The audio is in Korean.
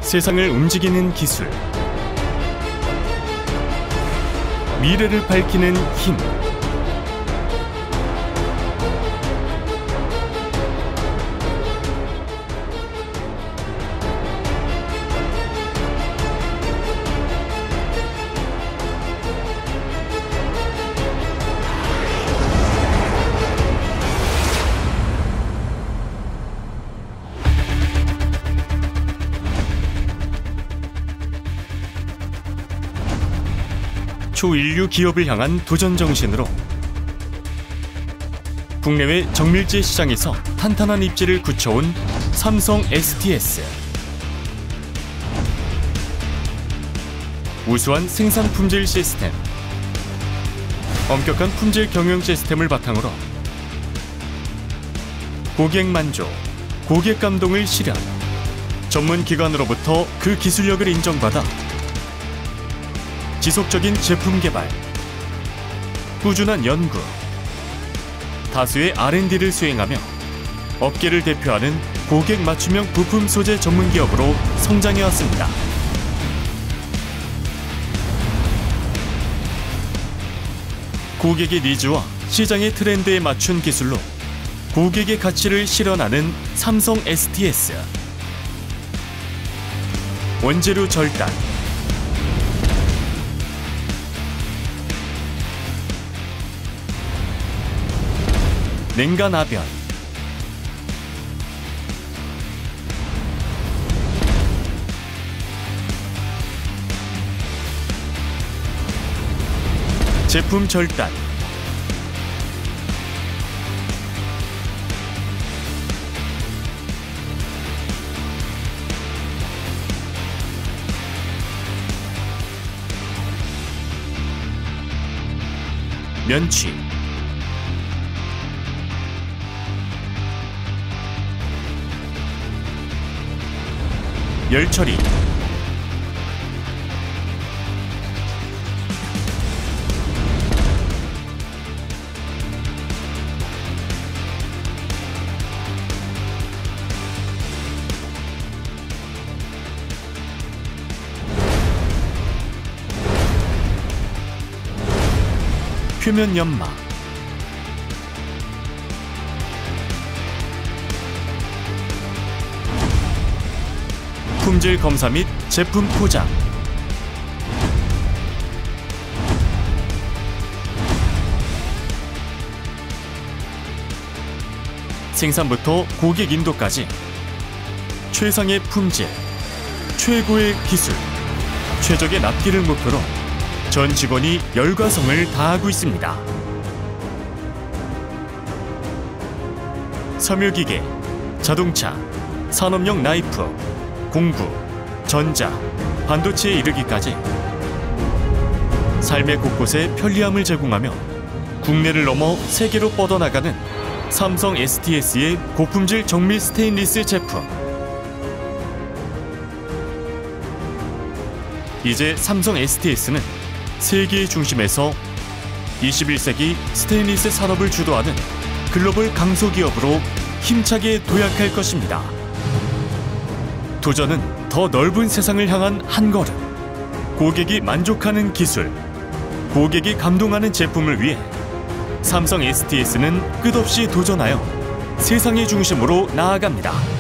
세상을 움직이는 기술, 미래를 밝히는 힘. 초인류 기업을 향한 도전 정신으로 국내외 정밀제 시장에서 탄탄한 입지를 굳혀온 삼성 STS. 우수한 생산 품질 시스템, 엄격한 품질 경영 시스템을 바탕으로 고객 만족, 고객 감동을 실현, 전문 기관으로부터 그 기술력을 인정받아 지속적인 제품 개발, 꾸준한 연구, 다수의 R&D를 수행하며 업계를 대표하는 고객 맞춤형 부품 소재 전문 기업으로 성장해왔습니다. 고객의 니즈와 시장의 트렌드에 맞춘 기술로 고객의 가치를 실현하는 삼성 STS. 원재료 절단, 냉간압연, 제품 절단, 면취, 열처리, 표면 연마, 품질 검사 및 제품 포장, 생산부터 고객 인도까지 최상의 품질, 최고의 기술, 최적의 납기를 목표로 전 직원이 열과 성을 다하고 있습니다. 섬유기계, 자동차, 산업용 나이프, 공구, 전자, 반도체에 이르기까지 삶의 곳곳에 편리함을 제공하며 국내를 넘어 세계로 뻗어나가는 삼성 STS의 고품질 정밀 스테인리스 제품. 이제 삼성 STS는 세계의 중심에서 21세기 스테인리스 산업을 주도하는 글로벌 강소기업으로 힘차게 도약할 것입니다. 도전은 더 넓은 세상을 향한 한 걸음. 고객이 만족하는 기술, 고객이 감동하는 제품을 위해 삼성 STS는 끝없이 도전하여 세상의 중심으로 나아갑니다.